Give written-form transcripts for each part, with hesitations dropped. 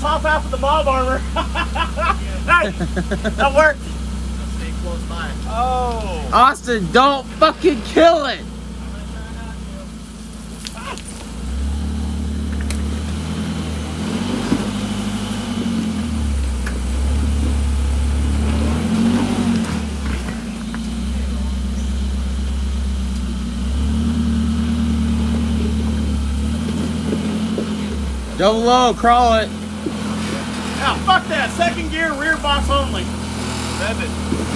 top half of the mob armor. Nice. That worked. Stay close by. Oh. Austin, don't fucking kill it. Double low, crawl it. Yeah, fuck that. Second gear, rear box only. Rev it.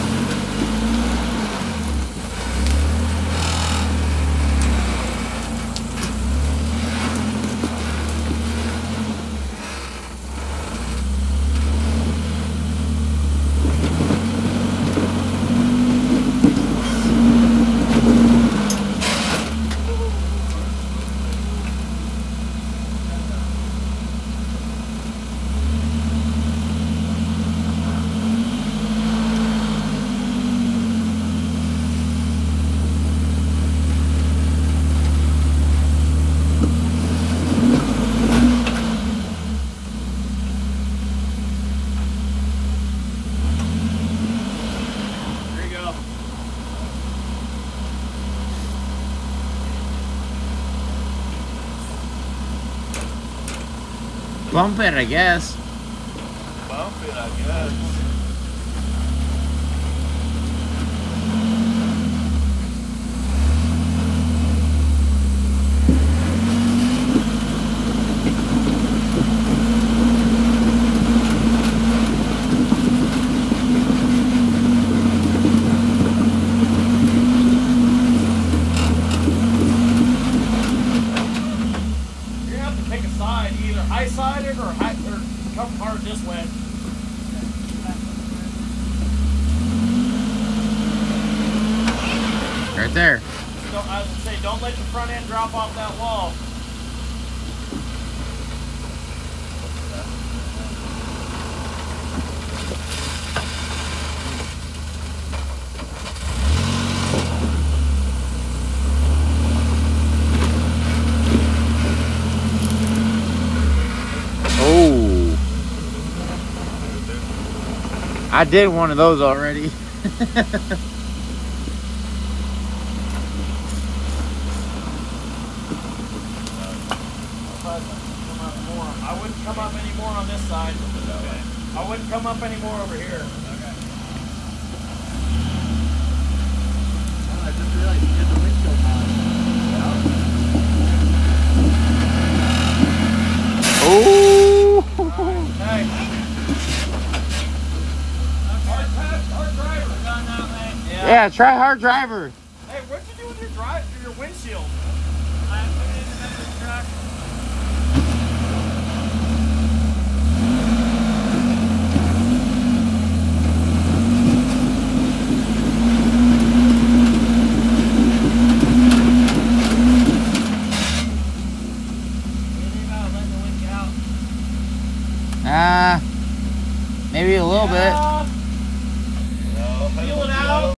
Bump it, I guess. Bump it, I guess. High-sided or come hard this way. Right there. So I would say, don't let your front end drop off that wall. I did one of those already. I wouldn't come up anymore on this side. Okay. I wouldn't come up anymore over here. Okay. I just realized you did the windshield mod. Oh! Hey. Hard driver. Yeah, try hard driver. Hey, what'd you do with your windshield? I put it in another truck. Maybe a little bit.